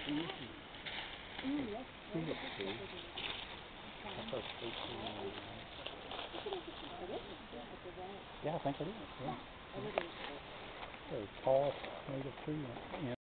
Yeah, I think it is. Yeah. Very tall native tree.